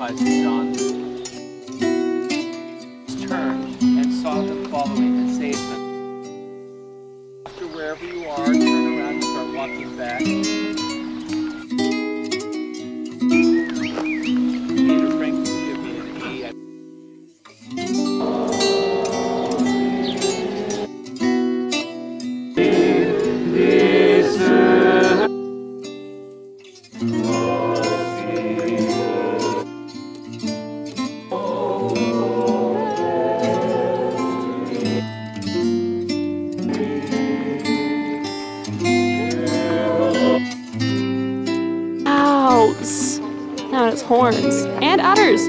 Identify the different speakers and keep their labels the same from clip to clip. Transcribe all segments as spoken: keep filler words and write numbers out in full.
Speaker 1: baptized in John, turned and saw them following and saved them. After wherever you are, turn around and start walking back. Peter, Frank, give me an E.
Speaker 2: Owls. Now it's horns and udders.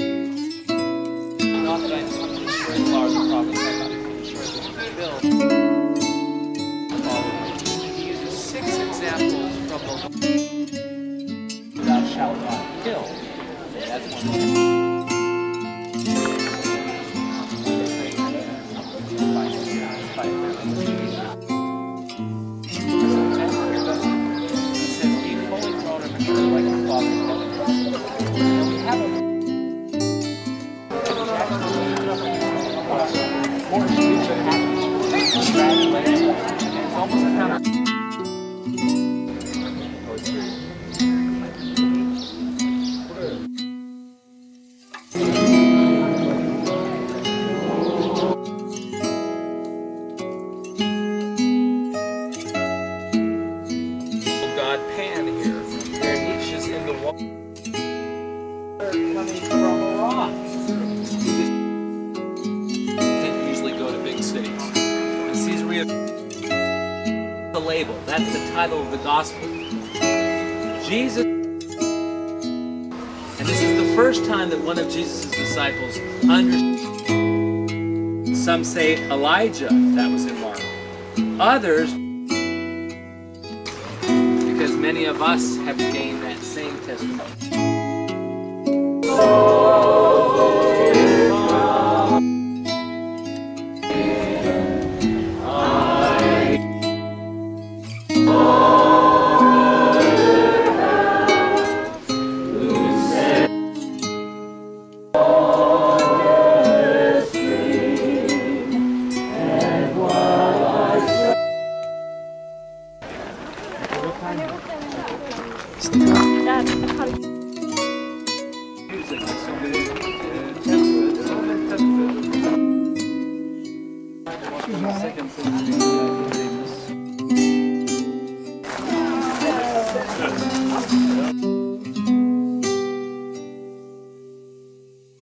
Speaker 1: Not that I'm sure as far as the prophets are not sure that fulfilled. He uses six examples from the thou shalt not kill. That's one of them. God Pan here, where each is in the water coming from a rock. Didn't usually go to big cities. And Caesarea, the label, that's the title of the gospel. Jesus, and this is the first time that one of Jesus' disciples understood. Some say Elijah, that was in Mark. Others, because many of us have gained that same testimony.
Speaker 2: Dad,